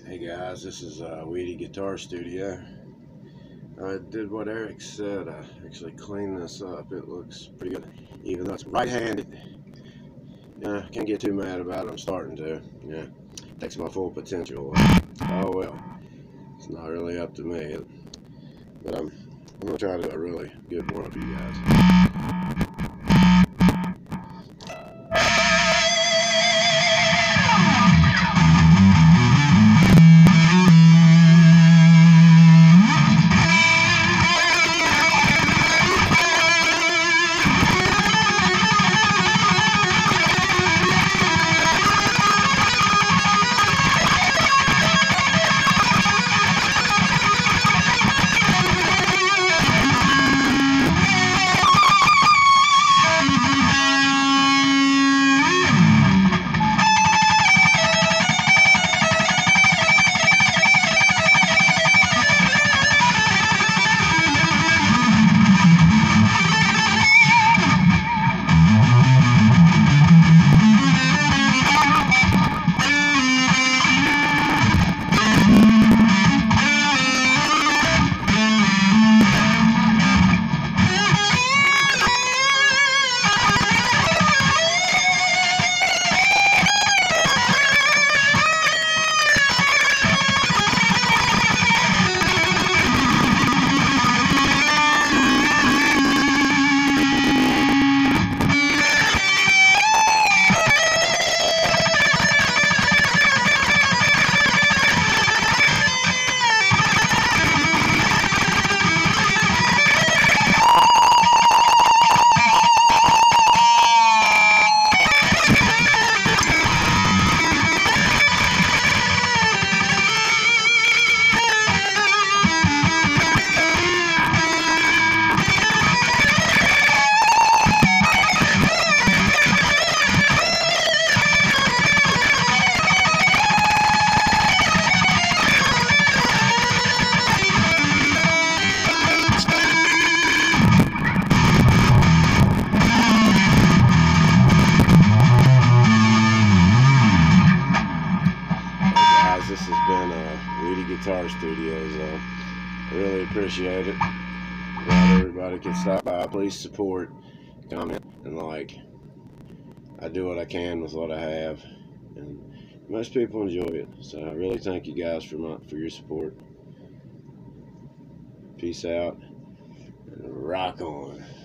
Hey guys, this is Lefty Guitar Studio. I did what Eric said. I actually cleaned this up. It looks pretty good, even though it's right-handed. Can't get too mad about it. I'm starting to. Takes my full potential. Oh well, it's not really up to me. But I'm gonna try to do a really good one for you guys. This has been Lefty Guitar Studios. I really appreciate it. Glad everybody can stop by. Please support, comment, and like. I do what I can with what I have, and most people enjoy it. So I really thank you guys for your support. Peace out, and rock on.